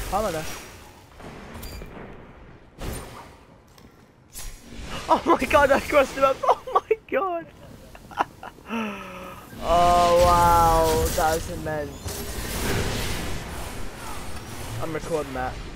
Come on. Oh my god, I crossed him up. Oh my god. Oh wow, that was immense. I'm recording that.